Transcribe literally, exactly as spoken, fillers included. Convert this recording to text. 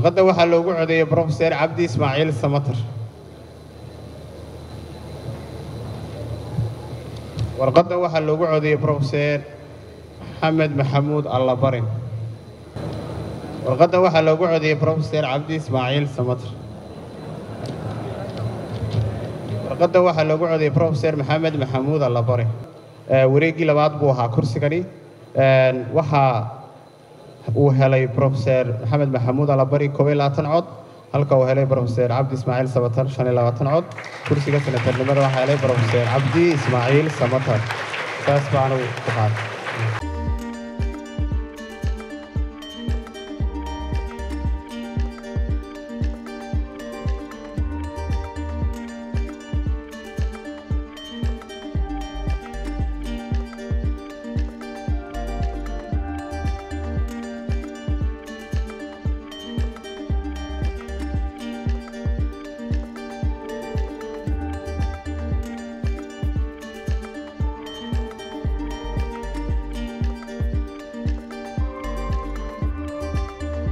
warqadda waxaa loogu codeeyey Professor Cabdi Ismaaciil Samatar. warqadda waxaa loogu codeeyey Professor Maxamed Maxamuud Allabarin. warqadda waxaa loogu codeeyey Professor Cabdi Ismaaciil Samatar. warqadda waxaa loogu codeeyey Professor Maxamed Maxamuud Allabarin. wareegii labaad buu ahaa kursigani. waxaa uu helay Professor Maxamed Maxamuud Allabarin koob iyo labaatan cod, halka uu helay Professor Cabdi Ismaaciil Samatar shan iyo labaatan cod. kursiga senatarnimada waxaa helay Professor Cabdi Ismaaciil Samatar. saas baanu ku qaaday.